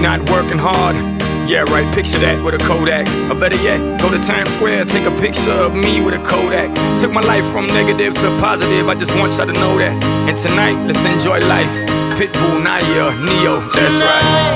not working hard. Yeah, right, picture that with a Kodak. Or better yet, go to Times Square, take a picture of me with a Kodak. Took my life from negative to positive, I just want y'all to know that. And tonight, let's enjoy life. Pitbull, Naya, Neo, that's right.